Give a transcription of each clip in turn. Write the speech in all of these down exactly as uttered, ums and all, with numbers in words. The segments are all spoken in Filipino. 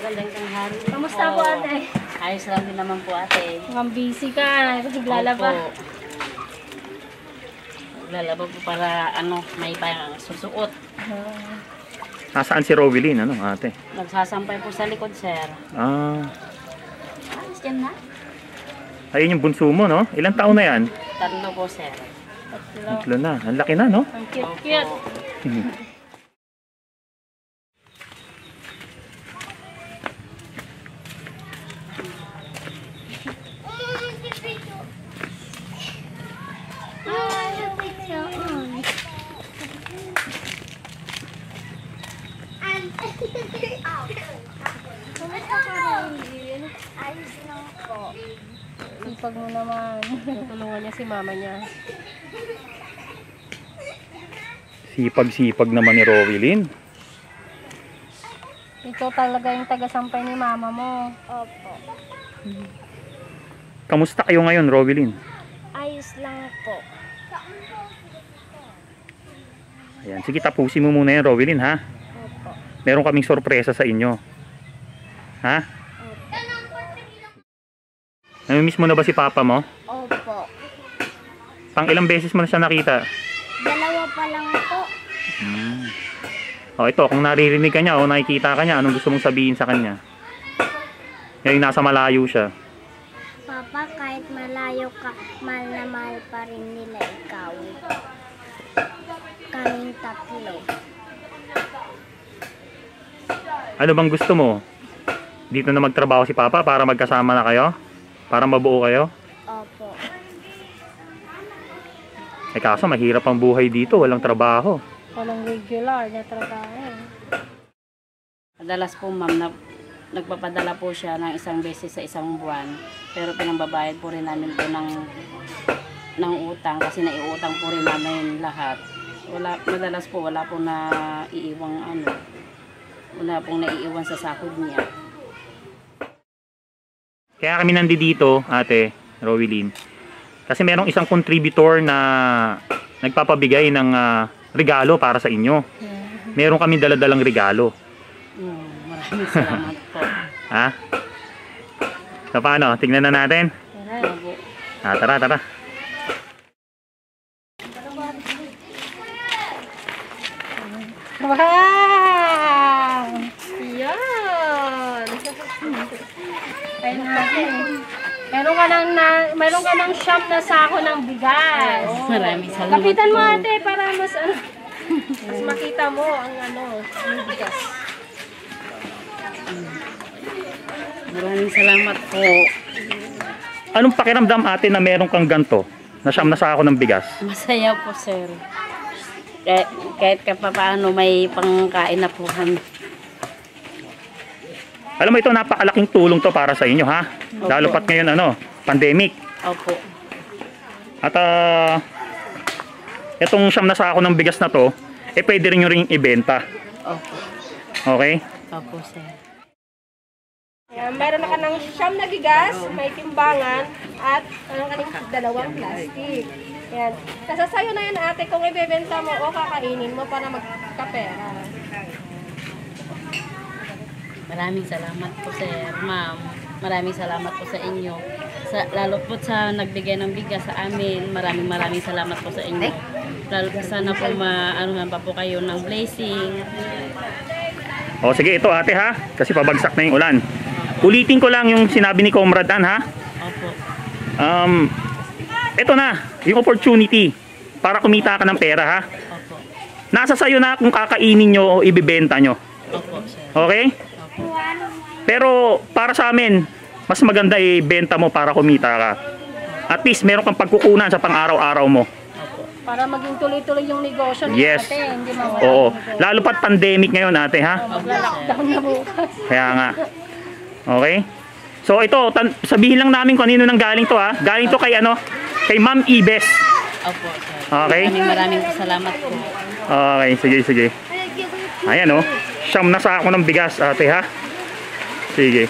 Magandang tanghali. Kamusta po ate? Ayos lang din naman po ate. Mukhang busy ka, naglalaba. Naglalaba po para ano, may pang susuot. Uh, Nasaan si Rowelyn, ano ate? Nagsasampay po sa likod, sir. Ah. Ayos yan na. Ayun yung bunso mo, no? Ilang taon na yan? Tatlo po, sir. Tatlo. Tatlo na. Ang laki na, no? Ang cute-cute. Sipag mo naman. Tutulungan niya si mama niya. Sipag-sipag naman ni Rowelyn. Ikaw talaga yung taga-sampay ni mama mo. Opo. Kamusta kayo ngayon, Rowelyn? Ayos lang po. Ayan, sige, tapusin mo muna yan, Rowelyn, ha? Opo. Meron kaming sorpresa sa inyo. Ha? Namimiss mo na ba si papa mo? Opo. Pang ilang beses mo na siya nakita? Dalawa pa lang po. Hmm. O ito, kung naririnig ka niya o nakikita ka niya, anong gusto mong sabihin sa kanya? Ngayon nasa malayo siya. Papa, kahit malayo ka, mahal na mahal pa rin nila ikaw. Kaming tatlo. Ano bang gusto mo? Dito na magtrabaho si papa para magkasama na kayo? Para mabuo kayo? Opo. Eh kaso mahirap ang buhay dito, walang trabaho. Walang regular na trabaho. Madalas po, ma'am, na, nagpapadala po siya ng isang beses sa isang buwan. Pero pinambabayad po rin namin po ng, ng utang kasi naiutang po rin namin lahat. Wala, madalas po wala po na iiwang ano, wala pong naiiwan sa sahod niya. Kaya kami nandito, ate Rowelyn, kasi merong isang contributor na nagpapabigay ng uh, regalo para sa inyo. Meron kami daladalang regalo. Hmm, maraming salamat po. Ha? So paano? Tingnan na natin. Ah, tara, tara. Wow! Yan! Ayun natin. Meron ka ng, na, meron ka ng siyam na sako ng bigas. Oh, maraming salamat. Kapitan mo po. ate para mas ano, mas makita mo ang ano, yung bigas. Maraming salamat po. Anong pakiramdam ate na meron kang ganto? Na siyam na sako ng bigas? Masaya po, sir. Kahit, kahit papaano may pangkain na po kami. Alam mo, ito napakalaking tulong to para sa inyo, ha? Opo. Lalo pat ngayon, ano, pandemic. Opo. At uh, itong siyam na sako ng bigas na to, eh pwede rin nyo rin ibenta. Opo. Okay? Opo, sir. Ayan, meron na ka ng siyam na bigas, may timbangan, at meron ka ng dalawang plastic. Ayan. Kasi sa'yo na yan ate, kung ibebenta mo o kakainin mo para magkapera. Maraming salamat po, sir, ma'am. Maraming salamat po sa inyo. Sa, lalo po sa nagbigay ng bigas sa amin. Maraming maraming salamat po sa inyo. Lalo po sana po maanuhan pa po kayo ng blessing. O sige, ito ate, ha? Kasi pabagsak na yung ulan. Ulitin ko lang yung sinabi ni Comrade Dan, ha? Opo. Um, ito na, yung opportunity para kumita ka ng pera, ha? Opo. Nasa sayo na kung kakainin nyo o ibibenta nyo. Opo, sir. Okay? Opo. Pero para sa amin, mas maganda ibenta mo para kumita ka. At least meron kang pagkukunan sa pang-araw-araw mo. Para maging tuloy-tuloy yung negosyo ni Yes. ate. Hindi mawala. Oo. Lalo pat pandemic ngayon, ate, ha? Magla-lockdown na bukas. Kaya nga. Okay? So ito, sabihin lang namin kung kanino nang galing to, ha? Galing to kay ano? Kay Ma'am Ibes. Opo, sir. Okay? Maraming maraming salamat po. Okay, sige, sige. Ayan, oh. Siyam na sako ng bigas, ate, ha? Sige.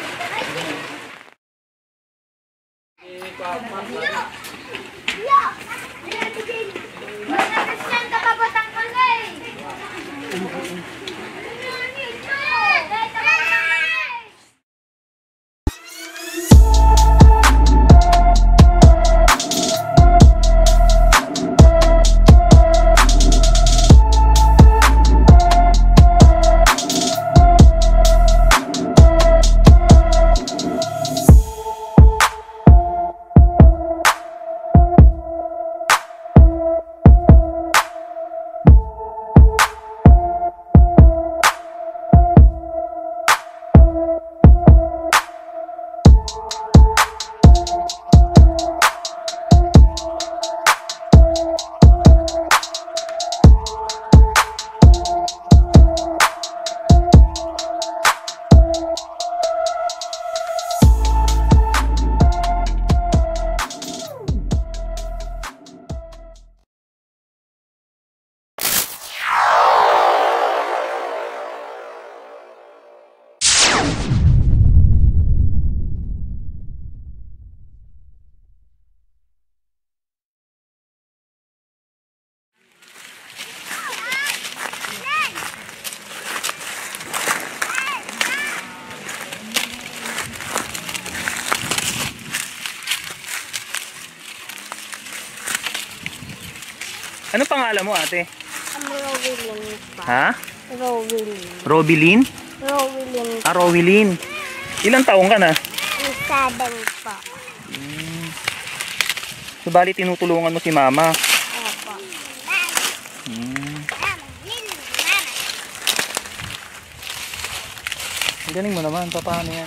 Anong pangalan mo, ate? Ang Rowilin pa. Ha? Rowilin. Robilin? Rowilin. Ah, Rowilin. Ilang taong ka na? Ang seven po. Hmm. So, bali tinutulungan mo si mama. Opo. Hmm. Ang galing mo naman. Paano yan?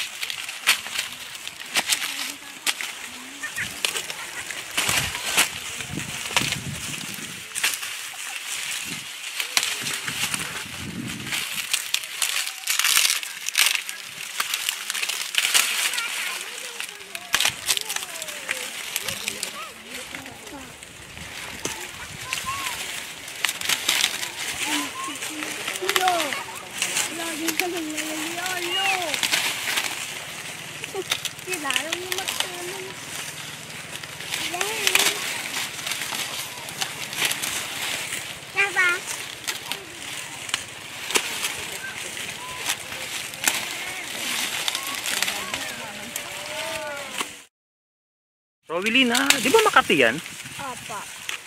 Rowilin, ah, di ba Makati yan? Opo.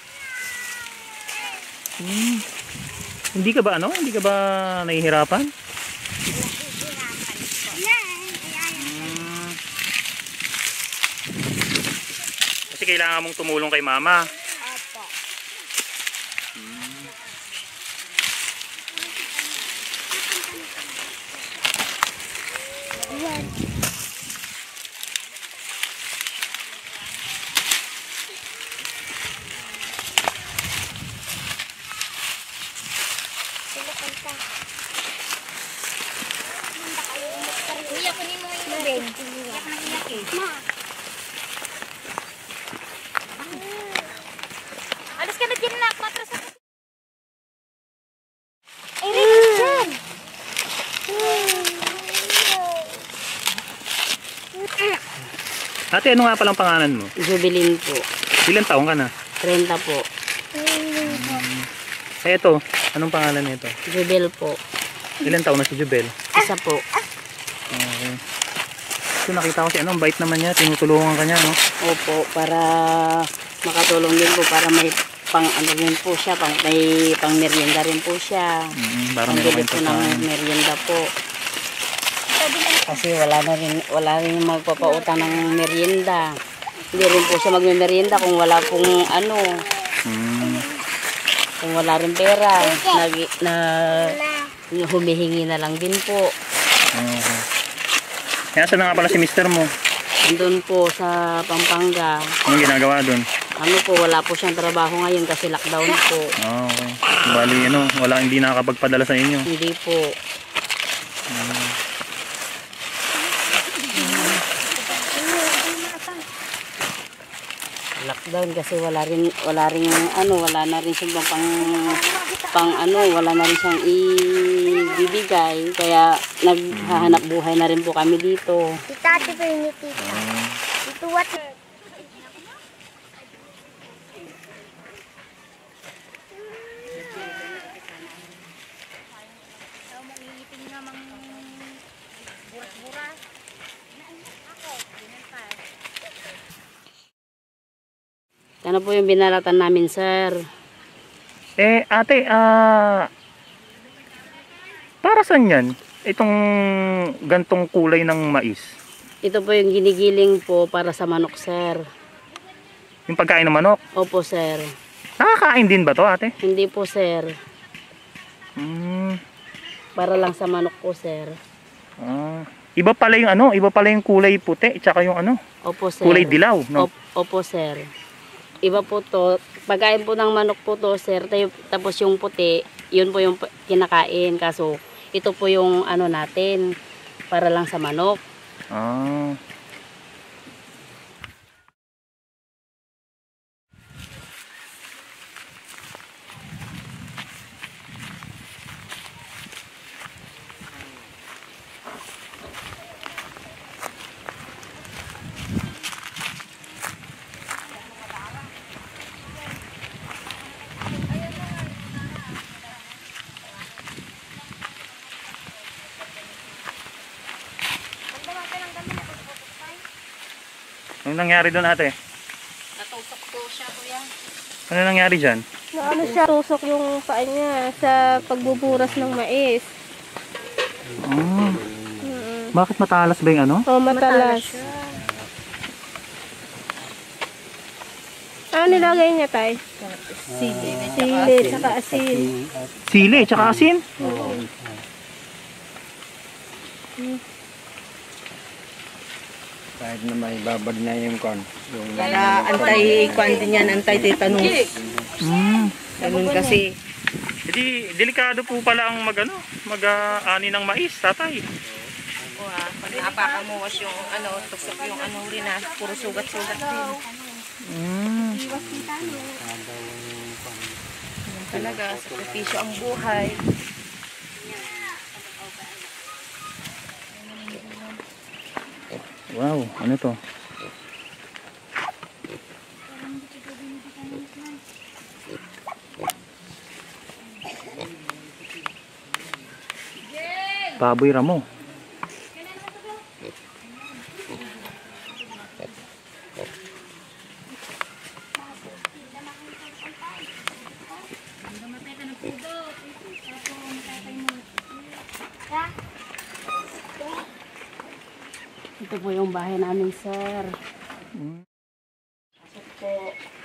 Hmm. Hindi ka ba ano? Hindi ka ba nahihirapan? Hmm. Kasi kailangan mong tumulong kay mama. Opo. Hmm. Yan. Kuya, kunin mo yung bed. Iyak na iyak eh. Ma. Alis ka na dyan, nak. Matras ako. Eh, Rick, dyan. Ate, ano nga palang pangalan mo? Jubilin po. Ilang taong ka na? trenta po. Eh, ito. Anong pangalan nito? Jubel po. Ilang taon na si Jubel? Isa po. Okay. So, nakita ko si ano, ang bait naman niya. Tinutulungan ka niya, no? Opo, para makatulong din po, para may pang ano din po siya, pang, may pang merienda rin po siya. Mm, parang may Pangbilit kwento po sa ng merienda po. Kasi wala na rin, wala rin magpapautang ng merienda. Hindi rin po siya magme-merienda kung wala pong ano, Mm. kung wala rin pera. Nag, na, humihingi na lang din po. Okay. Kaya saan na nga pala si mister mo? Andun po sa Pampanga. Anong ginagawa doon? Ano po, wala po siyang trabaho ngayon kasi lockdown po. Oh, okay. Bali, ano, wala, hindi nakakapagpadala sa inyo. Hindi po. Mm. Lockdown kasi wala rin wala rin ano, wala na rin siyang pang pang ano, wala na rin siyang ibibigay, kaya naghahanap buhay na rin po kami dito. Si Tati ko yung tita. Ito what? Ano po yung binalatan namin, sir? Eh, ate, ah... para saan yan? Itong gantong kulay ng mais? Ito po yung ginigiling po para sa manok, sir. Yung pagkain ng manok? Opo, sir. Nakakain din ba to, ate? Hindi po, sir. Hmm. Para lang sa manok po, sir. Ah. Iba pala yung ano, iba pala yung kulay puti, tsaka yung ano, Opo, sir. kulay dilaw, no? Op- Opo, sir. Iba po to. Pagkain po ng manok po to, sir. Tayo, tapos yung puti, yun po yung kinakain. Kaso, ito po yung ano natin, para lang sa manok. Ah. Anong nangyari doon, ate? Natusok po siya, kuya. Ano nangyari dyan? Na ano siya, tusok yung paa niya sa pagbuburas ng mais. Oh. Mm. Bakit matalas ba yung ano? Oh, matalas. Ano nilagay niya, tay? Sili. Sili, tsaka asin. Sili, tsaka asin? Kahit na may babad na yung kon. Yung Para anti-kwan din yan, anti-tetanus. Mm. Ganun kasi. Hindi, delikado po pala ang mag, ano, mag-ani ng mais, tatay. O ha, pag naapakan mo was yung ano, tusok yung ano rin ha, puro sugat-sugat din. Mm. Yan talaga, sakripisyo ang buhay. Wow, ano to? Baboy ramo. Ito po yung bahay namin, sir. Mm. Pasok po.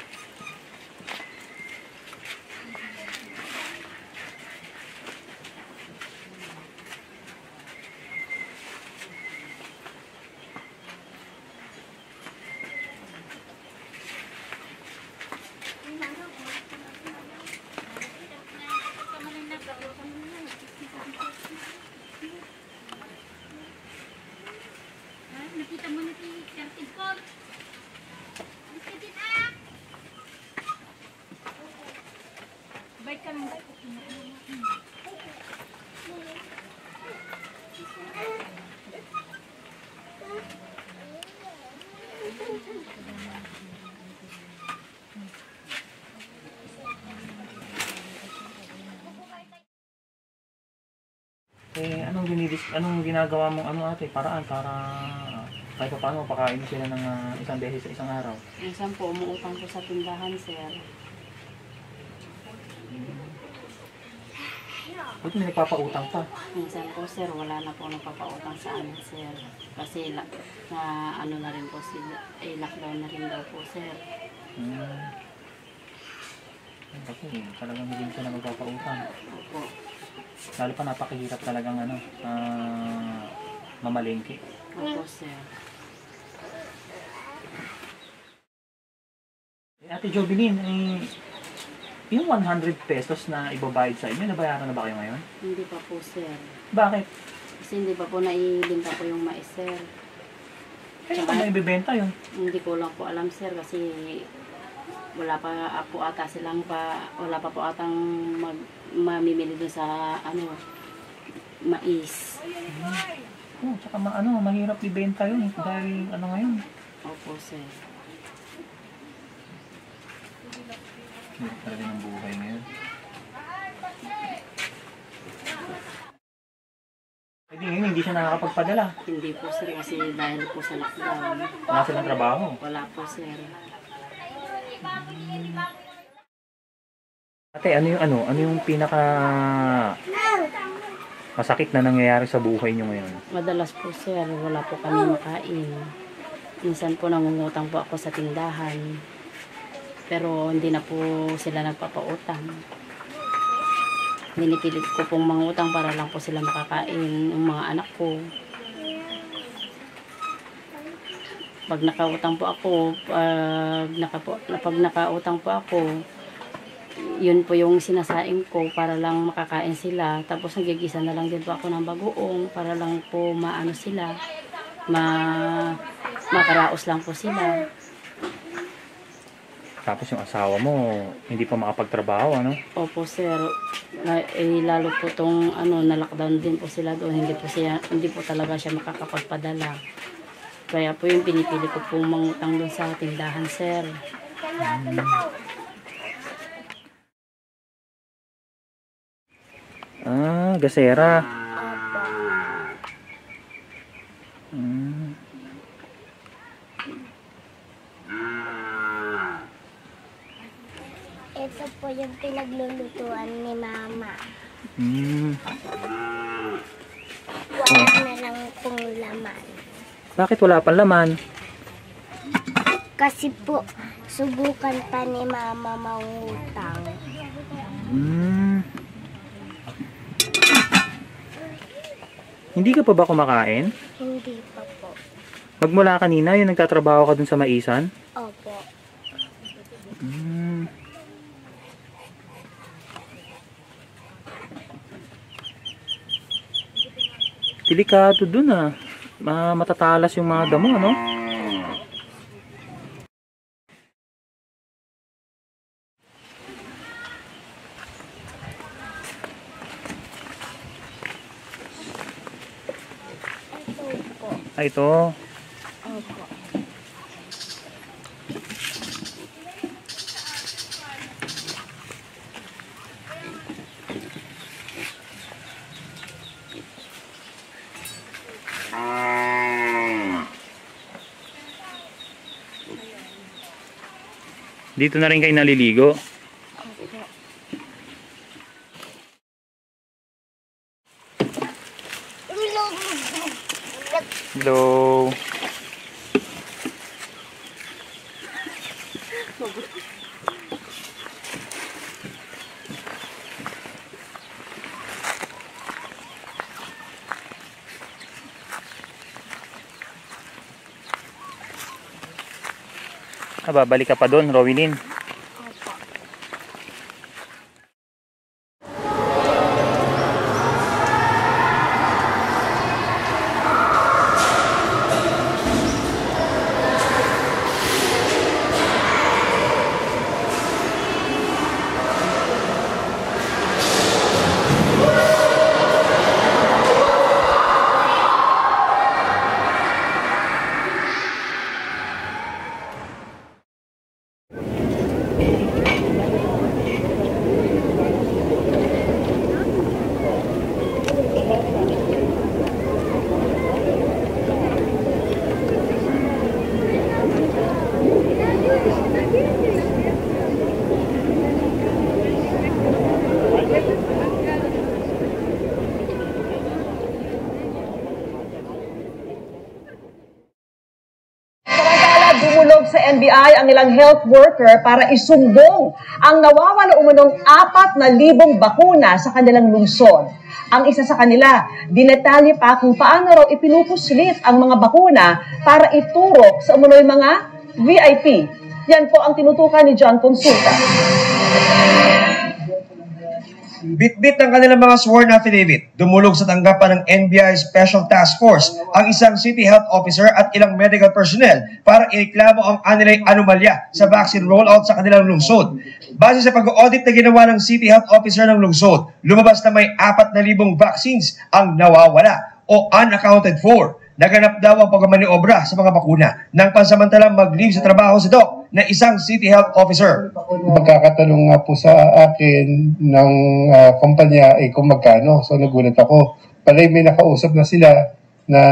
Eh, anong ginidis, anong ginagawa mong ano ate, paraan para kahit pa paano pakain mo sila ng ah, isang beses sa isang araw? Minsan po, umuutang po sa tindahan, sir. Ba't may nagpapautang pa? Minsan po, sir, wala na po nagpapautang sa amin, sir. Kasi la, na ano na rin po sila, eh, lockdown na rin daw po, sir. Hmm. Kasi talagang hindi sila magpapautang. Opo. Lalo pa napakahirap talagang ano, ah, mamalengke. Opo, sir. Eh, Ate Jovelyn, eh, yung one hundred pesos na ibabayad sa inyo, nabayaran na ba kayo ngayon? Hindi pa po, sir. Bakit? Kasi hindi pa po naibinta po yung mais, sir. Kaya pa na ibibenta yun? Hindi ko lang po alam, sir, kasi wala pa po ata silang pa, wala pa po atang mag, mamimili doon sa, ano, mais. Oh, tsaka ma ano, mahirap ibenta yun dahil ano ngayon. Opo, sir. Hirap talaga ng buhay ngayon. Hindi ngayon, hindi siya nakakapagpadala. Hindi po, sir, kasi dahil po sa lockdown. Wala silang trabaho. Wala po, sir. Ate, ano yung ano? Ano yung pinaka masakit na nangyayari sa buhay nyo ngayon? Madalas po, sir, wala po kami makain. Minsan po nangungutang po ako sa tindahan. Pero hindi na po sila nagpapautang. Pinipilit ko pong mangutang para lang po sila makakain, yung mga anak ko. Pag nakautang po ako, pag, naka, pag nakautang po ako, yun po yung sinasaing ko para lang makakain sila. Tapos nagigisa na lang din po ako ng bagoong para lang po maano sila, ma, makaraos lang po sila. Tapos yung asawa mo, hindi pa makapagtrabaho, ano? Opo, sir. Na, eh, lalo po tong ano, na-lockdown din po sila doon. Hindi po, siya, hindi po talaga siya makakapagpadala. Kaya po yung pinipili ko pong mangutang doon sa tindahan, sir. Hmm. Ah, gasera. Hmm. Hmm. Wala na lang pong laman. Bakit wala pang laman? Kasi po, subukan pa ni Mama mangutang. Hmm. Hindi ka pa ba kumakain? Hindi pa po. Magmula kanina, yung nagtatrabaho ka dun sa Maisan? Opo. Hmm. Delikado dun ah. Ma matatalas yung mga damo, ano? Ah, ito. Opo. Dito na rin kayo naliligo. Hello. Ah, babalik ka pa doon, Rowilyn. Dumulog sa N B I ang ilang health worker para isumbong ang nawawala umunong apat na libong bakuna sa kanilang lungsod. Ang isa sa kanila, dinetalye pa kung paano raw ipinupuslit ang mga bakuna para iturok sa umunoy mga V I P. Yan po ang tinutukan ni John Consulta. Bit-bit ng kanilang mga sworn affidavit, dumulog sa tanggapan ng N B I Special Task Force ang isang City Health Officer at ilang medical personnel para ireklamo ang anilay anomalya sa vaccine rollout sa kanilang lungsod. Base sa pag-audit na ginawa ng City Health Officer ng lungsod, lumabas na may apat na libong vaccines ang nawawala o unaccounted for. Naganap daw ang pagmamaniobra sa mga bakuna nang pansamantalang mag-leave sa trabaho si Doc na isang City Health Officer. Magkakatanong nga po sa akin ng uh, kumpanya ay kung magkano. So nagulat ako. Palay may nakausap na sila na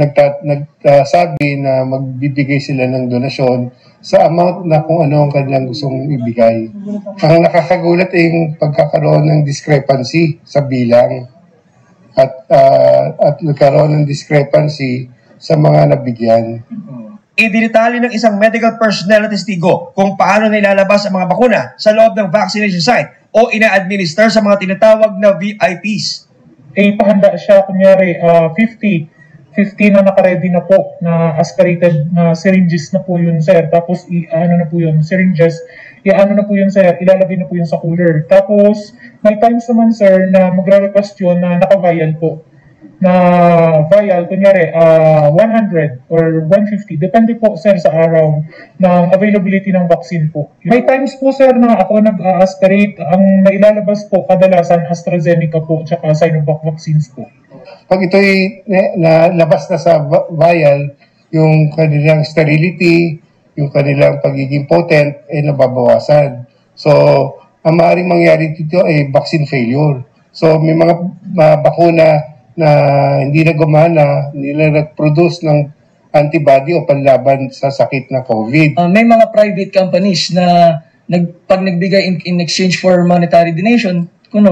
nagsabi na magbibigay sila ng donasyon sa amount na kung ano ang kanilang gustong ibigay. Ang nakakagulat ay yung pagkakaroon ng discrepancy sa bilang at uh, at nagkaroon ng discrepancy sa mga nabigyan. Idinitali ng isang medical personnel na testigo kung paano nilalabas ang mga bakuna sa loob ng vaccination site o ina-administer sa mga tinatawag na V I Ps. Eh, pahanda siya, kunyari, uh, fifty. fifty na nakaready na po, na aspirated na syringes na po yun, sir. Tapos, i-ano na po yun, syringes, i-ano na po yun, sir, ilalagay na po yun sa cooler. Tapos, may times naman, sir, na magre-request yun na naka-vial po. Na vial, kunyari, uh, one hundred or one fifty. Depende po, sir, sa araw ng availability ng vaccine po. May times po, sir, na ako nag-aspirate. Ang nailalabas po, kadalasan AstraZeneca po, tsaka Sinovac vaccines po. Pag ito'y nalabas na sa vial, yung kanilang sterility, yung kanilang pagiging potent, ay nababawasan. So, ang maaaring mangyari dito ay vaccine failure. So, may mga uh, bakuna na hindi na gumana, hindi na nag-produce ng antibody o panlaban sa sakit na COVID. Uh, may mga private companies na nag, pag nagbigay in, in exchange for monetary donation, kuno,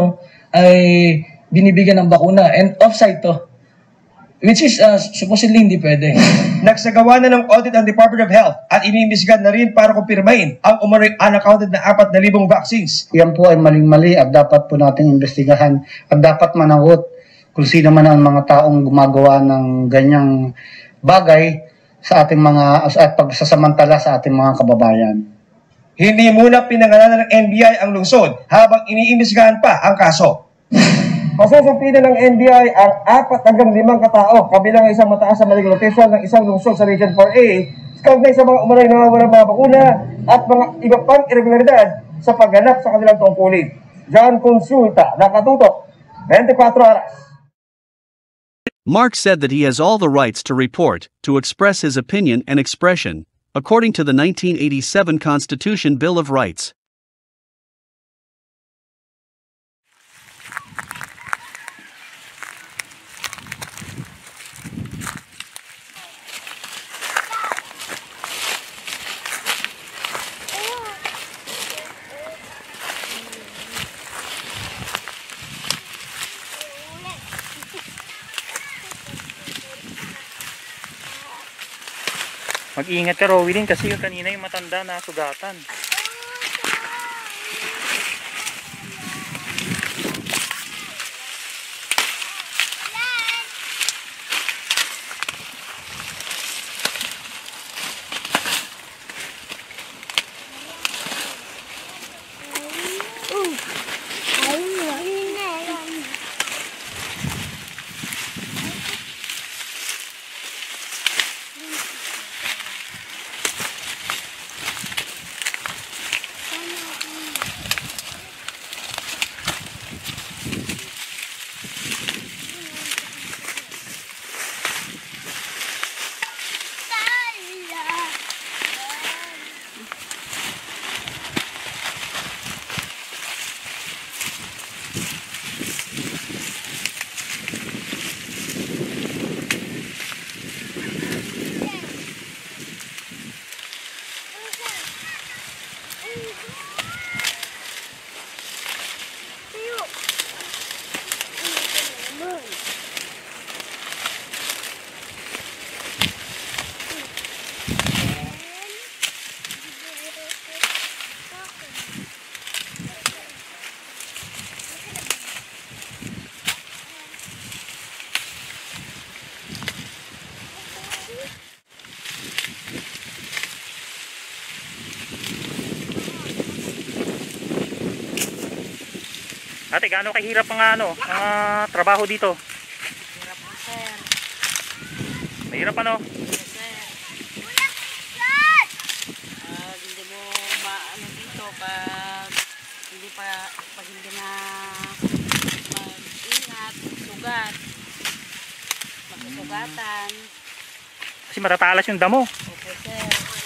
ay binibigyan ng bakuna and off-site to. Which is uh, supposedly hindi pwede. Nagsagawa na ng audit ang Department of Health at inimbestigahan na rin para kumpirmahin ang umano'y unaccounted na apat na libong vaccines. Yan po ay maling-mali at dapat po nating imbestigahan at dapat managot kung sino man ang mga taong gumagawa ng ganyang bagay sa ating mga at pagsasamantala sa ating mga kababayan. Hindi muna pinangalanan ng N B I ang lungsod habang iniimbestigahan pa ang kaso. Masusumpinan ng N B I ang apat hanggang limang katao kabilang ang isang mataas sa medical official ng isang lungsod sa Region four A kaugnay sa mga umano'y nawawalang mga bakuna at mga iba pang irregularidad sa pagganap sa kanilang tungkulin. John Consulta, nakatutok, twenty-four oras. Mark said that he has all the rights to report, to express his opinion and expression, according to the nineteen eighty-seven Constitution Bill of Rights. Mag-iingat ka, Rowilyn, kasi yung kanina yung matanda na sugatan. Ate, gaano kahirap ang ano, ang uh, trabaho dito? Hirap po, sir. Mahirap ano? Yes, sir. Uh, hindi mo maano dito pag hindi pa pag hindi na mag-ingat, sugat, magsusugatan. Kasi matatalas yung damo. Opo, sir.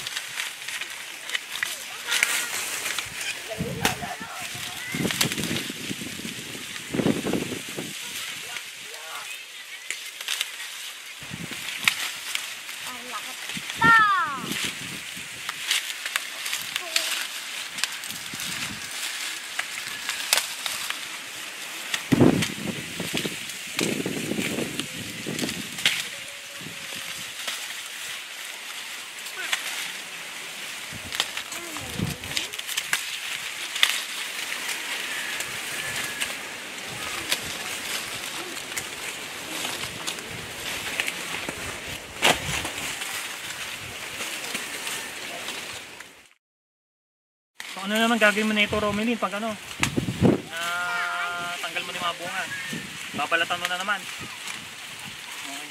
Ano naman gagawin mo na ito, Romelyn, pag ano, na tanggal mo na yung mga bunga, babalatan mo na naman. Okay.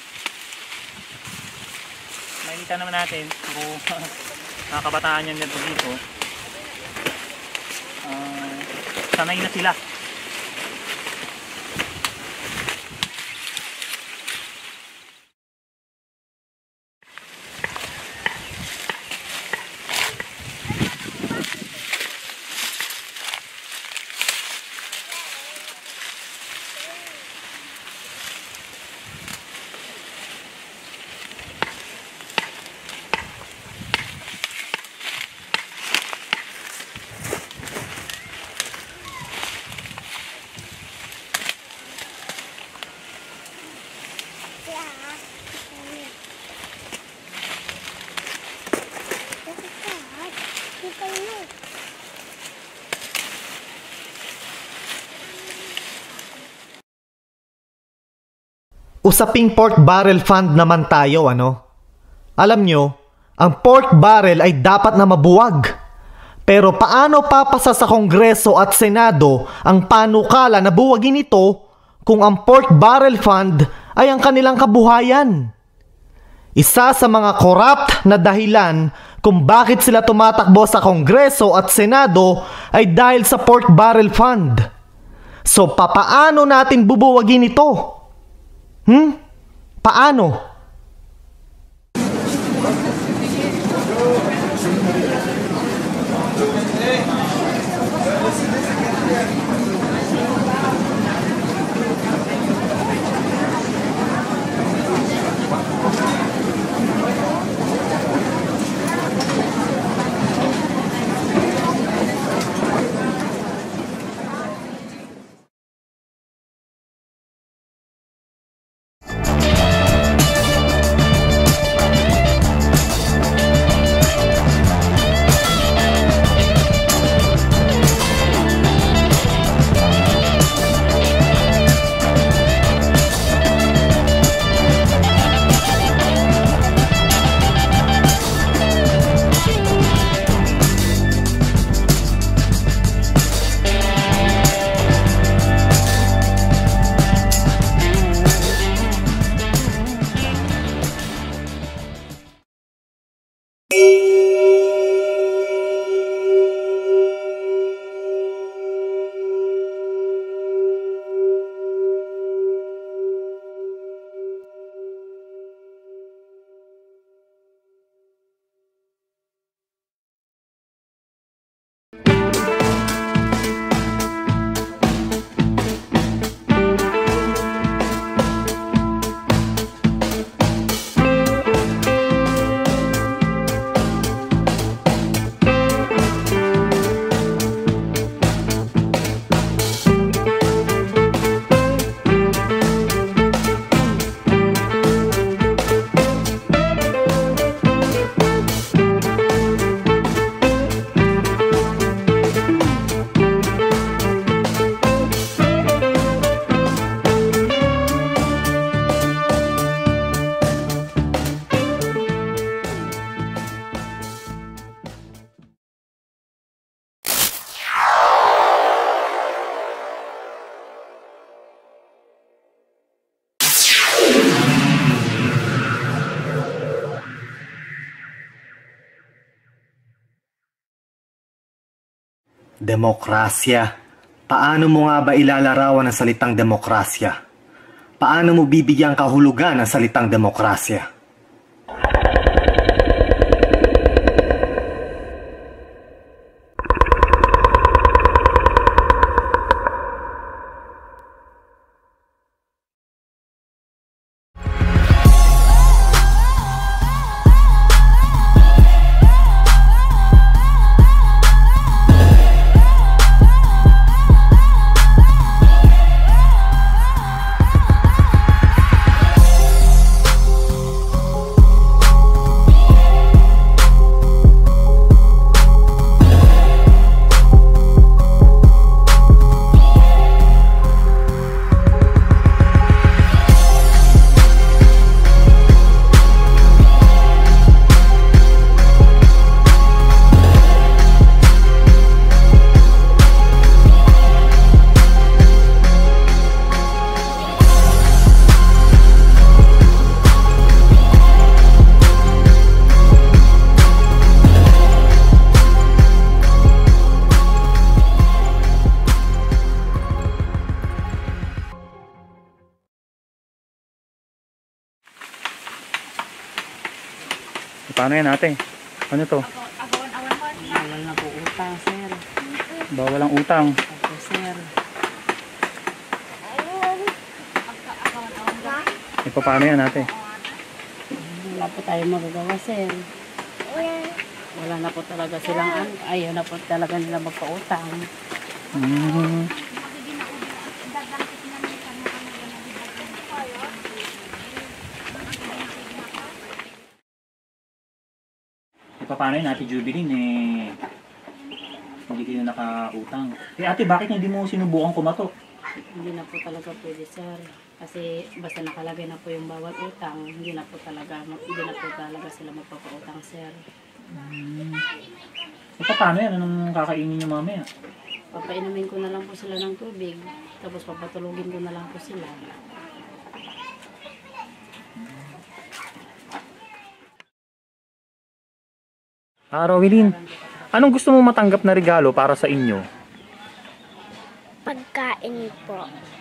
Nakikita naman natin kung mga kabataan yan dito dito, uh, sanay na sila. Usaping pork barrel fund naman tayo, ano? Alam nyo, ang pork barrel ay dapat na mabuwag. Pero paano papasa sa Kongreso at Senado ang panukala na buwagin ito kung ang pork barrel fund ay ang kanilang kabuhayan? Isa sa mga corrupt na dahilan kung bakit sila tumatakbo sa Kongreso at Senado ay dahil sa pork barrel fund. So papaano natin bubuwagin ito? Hmm? Paano? Demokrasya. Paano mo nga ba ilalarawan ang salitang demokrasya? Paano mo bibigyan kahulugan ang salitang demokrasya? Paano yan ate? Ano to? Bawal na po utang, sir. Bawal ang utang. Opo, sir. E paano yan ate? Wala po tayo magagawa, sir. Wala na po talaga silang, ayaw na po talaga nila magpautang. Hmm. E paano yun ate Jubilin eh? Hindi kayo nakautang. Eh ate, bakit hindi mo sinubukan kumatok? Hindi na po talaga pwede, sir. Kasi basta nakalagay na po yung bawal utang, hindi na po talaga, hindi na po talaga sila magpapautang, sir. Hmm. E paano yan? Anong kakainin nyo mamaya? Papainumin ko na lang po sila ng tubig, tapos papatulugin ko na lang po sila. Ah, Rowelyn, anong gusto mo matanggap na regalo para sa inyo? Pagkain po.